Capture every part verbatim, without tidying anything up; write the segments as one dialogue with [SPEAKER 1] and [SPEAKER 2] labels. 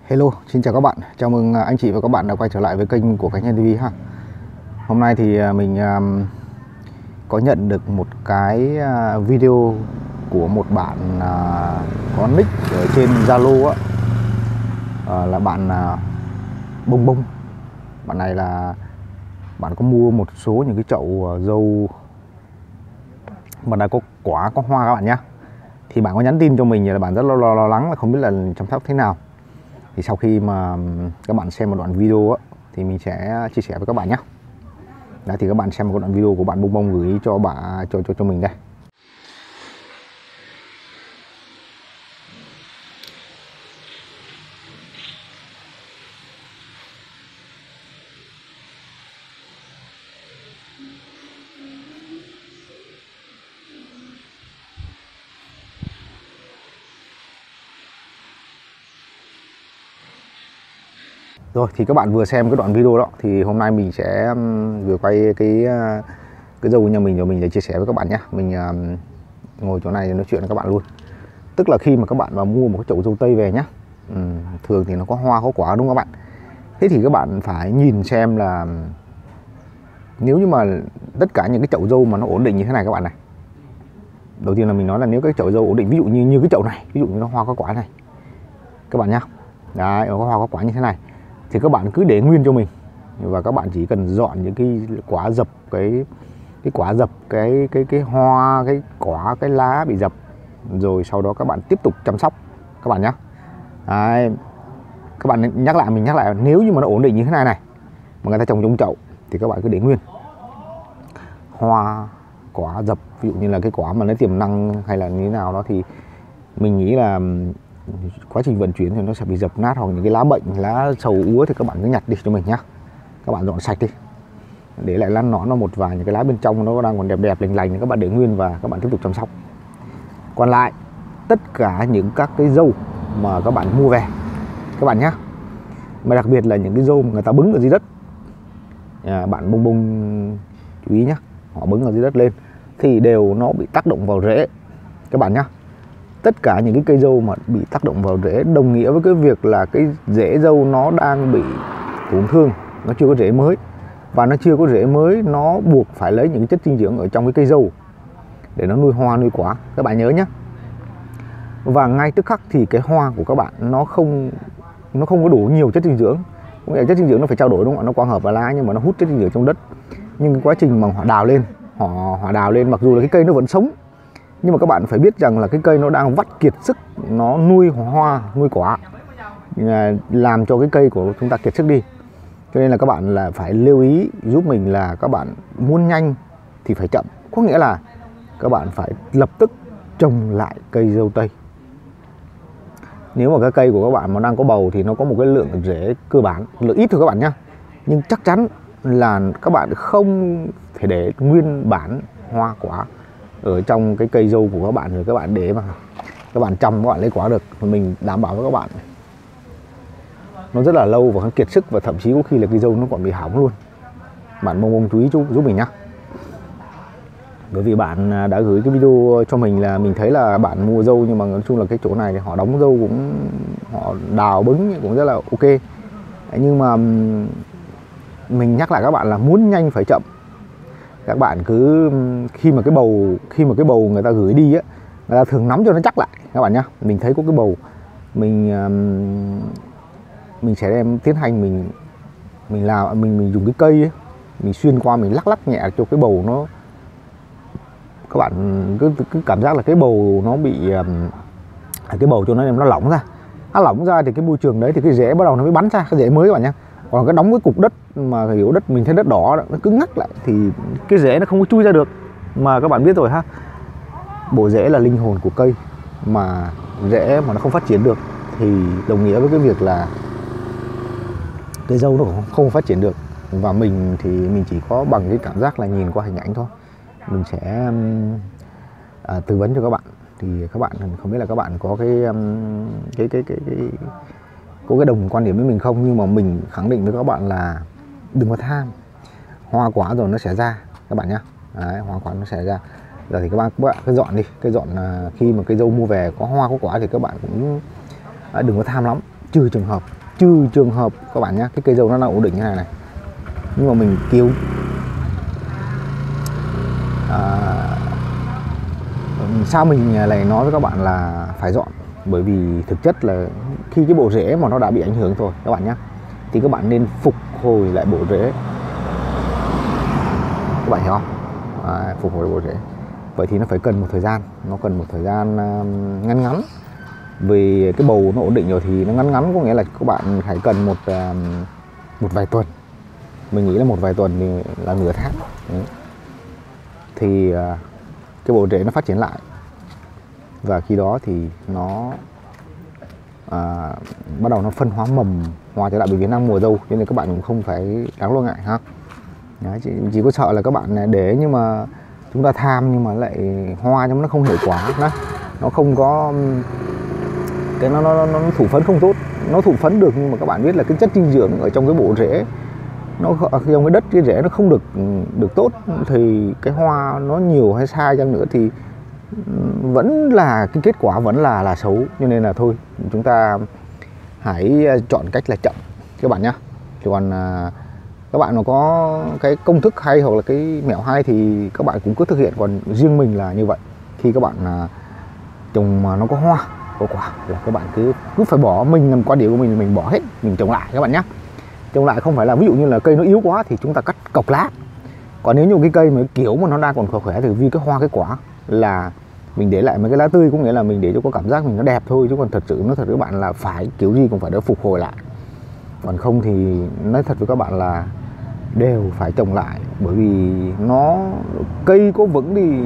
[SPEAKER 1] Hello, xin chào các bạn. Chào mừng anh chị và các bạn đã quay trở lại với kênh của Khánh Hiên ti vi ha. Hôm nay thì mình có nhận được một cái video của một bạn có nick ở trên Zalo á, là bạn Bông Bông. Bạn này là bạn có mua một số những cái chậu dâu mà đã có quả, có hoa các bạn nhé. Thì bạn có nhắn tin cho mình là bạn rất lo, lo, lo lắng là không biết là chăm sóc thế nào. Thì sau khi mà các bạn xem một đoạn video á, thì mình sẽ chia sẻ với các bạn nhé. Đấy, thì các bạn xem một đoạn video của bạn Bông Bông gửi cho bạn cho cho cho mình đây. Rồi thì các bạn vừa xem cái đoạn video đó, thì hôm nay mình sẽ vừa quay cái cái dâu nhà mình rồi mình để chia sẻ với các bạn nhé. Mình uh, ngồi chỗ này nói chuyện với các bạn luôn. Tức là khi mà các bạn vào mua một cái chậu dâu tây về nhé, ừ, thường thì nó có hoa có quả đúng không các bạn. Thế thì các bạn phải nhìn xem là nếu như mà tất cả những cái chậu dâu mà nó ổn định như thế này các bạn này. Đầu tiên là mình nói là nếu cái chậu dâu ổn định, ví dụ như như cái chậu này, ví dụ như nó hoa có quả này các bạn nhá, đấy, nó có hoa có quả như thế này, thì các bạn cứ để nguyên cho mình, và các bạn chỉ cần dọn những cái quả dập, cái cái quả dập, cái cái cái hoa, cái quả, cái lá bị dập, rồi sau đó các bạn tiếp tục chăm sóc các bạn nhé. Đấy, các bạn nhắc lại, mình nhắc lại, nếu như mà nó ổn định như thế này này mà người ta trồng trong chậu thì các bạn cứ để nguyên hoa quả dập, ví dụ như là cái quả mà nó tiềm năng hay là như thế nào đó, thì mình nghĩ là quá trình vận chuyển thì nó sẽ bị dập nát, hoặc những cái lá bệnh, lá sầu úa thì các bạn cứ nhặt đi cho mình nhá. Các bạn dọn sạch đi, để lại lá nón, nó một vài những cái lá bên trong nó đang còn đẹp đẹp lành lành, các bạn để nguyên và các bạn tiếp tục chăm sóc. Còn lại tất cả những các cái dâu mà các bạn mua về các bạn nhé, mà đặc biệt là những cái dâu mà người ta bứng ở dưới đất, à, bạn Bông Bông chú ý nhé, họ bứng ở dưới đất lên thì đều nó bị tác động vào rễ các bạn nhé. Tất cả những cái cây dâu mà bị tác động vào rễ đồng nghĩa với cái việc là cái rễ dâu nó đang bị tổn thương, nó chưa có rễ mới, và nó chưa có rễ mới, nó buộc phải lấy những cái chất dinh dưỡng ở trong cái cây dâu để nó nuôi hoa nuôi quả các bạn nhớ nhé. Và ngay tức khắc thì cái hoa của các bạn nó không nó không có đủ nhiều chất dinh dưỡng. Có nghĩa là chất dinh dưỡng nó phải trao đổi đúng không ạ, nó quang hợp vào lá nhưng mà nó hút chất dinh dưỡng trong đất. Nhưng cái quá trình mà họ đào lên, họ họ đào lên, mặc dù là cái cây nó vẫn sống, nhưng mà các bạn phải biết rằng là cái cây nó đang vắt kiệt sức, nó nuôi hoa nuôi quả, làm cho cái cây của chúng ta kiệt sức đi. Cho nên là các bạn là phải lưu ý giúp mình là các bạn muốn nhanh thì phải chậm, có nghĩa là các bạn phải lập tức trồng lại cây dâu tây. Nếu mà cái cây của các bạn mà đang có bầu thì nó có một cái lượng rễ cơ bản, lượng ít thôi các bạn nhé, nhưng chắc chắn là các bạn không thể để nguyên bản hoa quả ở trong cái cây dâu của các bạn rồi các bạn để mà các bạn chăm các bạn lấy quả được. Mình đảm bảo với các bạn nó rất là lâu và nó kiệt sức, và thậm chí có khi là cây dâu nó còn bị hỏng luôn. Bạn Bông Bông chú ý giúp mình nhé, bởi vì bạn đã gửi cái video cho mình là mình thấy là bạn mua dâu, nhưng mà nói chung là cái chỗ này thì họ đóng dâu cũng, họ đào bứng cũng rất là ok. Nhưng mà mình nhắc lại các bạn là muốn nhanh phải chậm. Các bạn cứ khi mà cái bầu khi mà cái bầu người ta gửi đi á, người ta thường nắm cho nó chắc lại các bạn nhá. Mình thấy có cái bầu, mình mình sẽ đem tiến hành mình mình làm mình mình dùng cái cây ấy, mình xuyên qua, mình lắc lắc nhẹ cho cái bầu nó, các bạn cứ, cứ cảm giác là cái bầu nó bị cái bầu cho nó nó lỏng ra, nó lỏng ra thì cái môi trường đấy thì cái rễ bắt đầu nó mới bắn ra cái rễ mới các bạn nhé. Còn cái đóng cái cục đất mà hiểu đất mình thấy đất đỏ nó cứng ngắc lại thì cái rễ nó không có chui ra được. Mà các bạn biết rồi ha, bộ rễ là linh hồn của cây, mà rễ mà nó không phát triển được thì đồng nghĩa với cái việc là cây dâu nó không phát triển được. Và mình thì mình chỉ có bằng cái cảm giác là nhìn qua hình ảnh thôi, mình sẽ à, tư vấn cho các bạn. Thì các bạn không biết là các bạn có cái cái cái cái, cái có cái đồng quan điểm với mình không, nhưng mà mình khẳng định với các bạn là đừng có tham. Hoa quả rồi nó sẽ ra các bạn nhé. Đấy, hoa quả nó sẽ ra. Giờ thì các bạn, các bạn cứ dọn đi, cái dọn khi mà cây dâu mua về có hoa có quả thì các bạn cũng đừng có tham lắm. trừ trường hợp trừ trường hợp các bạn nhé, cái cây dâu nó đang ổn định như này này, nhưng mà mình cứu à, sao mình lại nói với các bạn là phải dọn, bởi vì thực chất là khi cái bộ rễ mà nó đã bị ảnh hưởng rồi các bạn nhé, thì các bạn nên phục hồi lại bộ rễ, các bạn hiểu không? À, phục hồi bộ rễ. Vậy thì nó phải cần một thời gian, nó cần một thời gian uh, ngắn ngắn. Vì cái bầu nó ổn định rồi thì nó ngắn ngắn có nghĩa là các bạn phải cần một uh, một vài tuần. Mình nghĩ là một vài tuần thì là nửa tháng. Đấy. Thì uh, cái bộ rễ nó phát triển lại, và khi đó thì nó à, bắt đầu nó phân hóa mầm hoa trở lại, bởi vì đang mùa dâu cho nên các bạn cũng không phải đáng lo ngại ha. Đấy, chỉ, chỉ có sợ là các bạn để nhưng mà chúng ta tham nhưng mà lại hoa nhưng nó không hiệu quả đó. Nó không có cái nó, nó nó thụ phấn không tốt, nó thụ phấn được nhưng mà các bạn biết là cái chất dinh dưỡng ở trong cái bộ rễ, nó trong cái đất cái rễ nó không được được tốt, thì cái hoa nó nhiều hay sai chăng nữa thì vẫn là cái kết quả vẫn là là xấu. Cho nên là thôi chúng ta hãy chọn cách là chậm các bạn nhé. Thì còn các bạn mà có cái công thức hay hoặc là cái mẹo hay thì các bạn cũng cứ thực hiện, còn riêng mình là như vậy. Khi các bạn trồng mà nó có hoa có quả là các bạn cứ cứ phải bỏ, mình quan điểm của mình mình bỏ hết, mình trồng lại các bạn nhé. Trồng lại không phải là ví dụ như là cây nó yếu quá thì chúng ta cắt cọc lá, còn nếu như cái cây mà kiểu mà nó đang còn khỏe khỏe thì vì cái hoa cái quả là mình để lại mấy cái lá tươi, có nghĩa là mình để cho có cảm giác mình nó đẹp thôi, chứ còn thật sự nó thật với các bạn là phải kiểu gì cũng phải đã phục hồi lại, còn không thì nói thật với các bạn là đều phải trồng lại, bởi vì nó cây có vững thì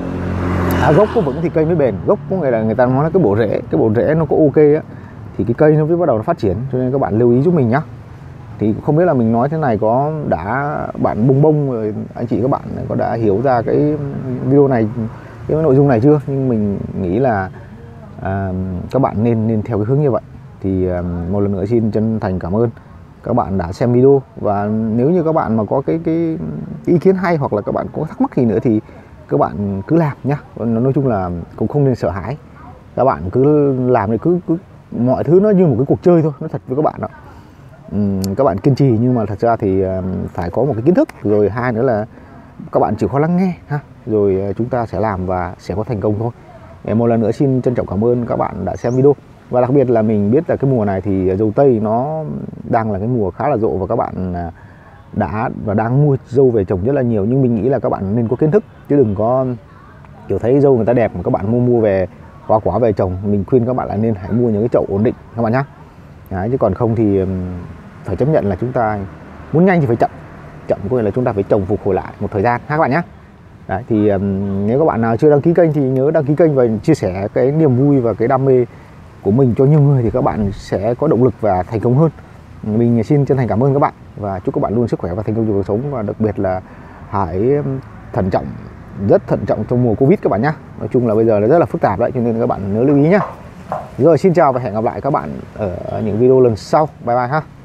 [SPEAKER 1] à, gốc có vững thì cây mới bền. Gốc có nghĩa là người ta nói là cái bộ rễ, cái bộ rễ nó có ok á thì cái cây nó mới bắt đầu nó phát triển. Cho nên các bạn lưu ý giúp mình nhá. Thì không biết là mình nói thế này có đã bạn bông bông rồi anh chị các bạn có đã hiểu ra cái video này, cái nội dung này chưa, nhưng mình nghĩ là à, các bạn nên nên theo cái hướng như vậy. Thì à, một lần nữa xin chân thành cảm ơn các bạn đã xem video, và nếu như các bạn mà có cái cái, cái ý kiến hay hoặc là các bạn có thắc mắc gì nữa thì các bạn cứ làm nhá. Nói chung là cũng không nên sợ hãi, các bạn cứ làm thì cứ, cứ mọi thứ nó như một cái cuộc chơi thôi, nói thật với các bạn đó. Uhm, các bạn kiên trì nhưng mà thật ra thì uh, phải có một cái kiến thức, rồi hai nữa là các bạn chịu khó lắng nghe ha, rồi uh, chúng ta sẽ làm và sẽ có thành công thôi. Để một lần nữa xin trân trọng cảm ơn các bạn đã xem video, và đặc biệt là mình biết là cái mùa này thì dâu tây nó đang là cái mùa khá là rộ, và các bạn uh, đã và đang mua dâu về trồng rất là nhiều, nhưng mình nghĩ là các bạn nên có kiến thức chứ đừng có kiểu thấy dâu người ta đẹp mà các bạn mua mua về hoa quả về trồng. Mình khuyên các bạn là nên hãy mua những cái chậu ổn định các bạn nhé. Đấy, chứ còn không thì phải chấp nhận là chúng ta muốn nhanh thì phải chậm, chậm có nghĩa là chúng ta phải trồng phục hồi lại một thời gian ha các bạn nhé. Đấy, thì um, nếu các bạn nào chưa đăng ký kênh thì nhớ đăng ký kênh và chia sẻ cái niềm vui và cái đam mê của mình cho nhiều người thì các bạn sẽ có động lực và thành công hơn. Mình xin chân thành cảm ơn các bạn và chúc các bạn luôn sức khỏe và thành công trong cuộc sống, và đặc biệt là hãy thận trọng, rất thận trọng trong mùa Covid các bạn nhé. Nói chung là bây giờ nó rất là phức tạp đấy, cho nên các bạn nhớ lưu ý nhé. Rồi xin chào và hẹn gặp lại các bạn ở những video lần sau. Bye bye ha.